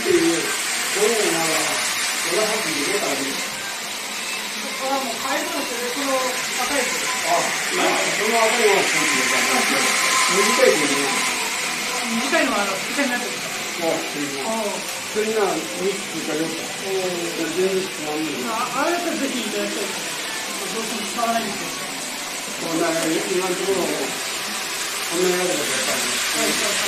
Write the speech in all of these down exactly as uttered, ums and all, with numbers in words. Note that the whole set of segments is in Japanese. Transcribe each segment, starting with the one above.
っていう、そういうのが、俺はっきり出たわけです。 これはもう変えたんですよね、この赤いやつ。 あ、まあ、その赤いのはちゃんと出た。短いですね。 短いのはあの、下になってる。 あ、それがみっつかよっか。全然つまんない。 あれだったらぜひいただきたいです。どうしても使わないんですよ。 そうだ、今のところ、こんなやつだとやっぱり。はいはいはい。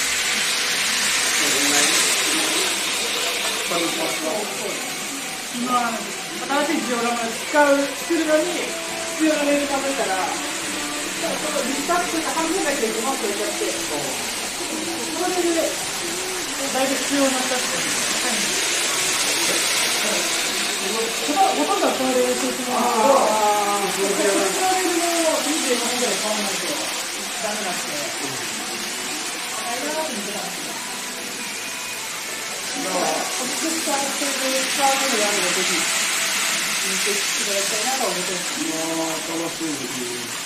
今、新しいジオラマ使う、作るのに、必要なメール数えたら、そのリストアップした半分だけでごまんと入れちゃって、それで、だいぶ必要になったってことです。ほとんどはこの練習するんですけど、そっちのレベルもにじゅうごふんぐらい変わらないとダメなんで、あれだなって見てたんですよ。作ったテーブル使うのであればぜひ見ていただきたいなと思ってます。 まあ、楽しいですね。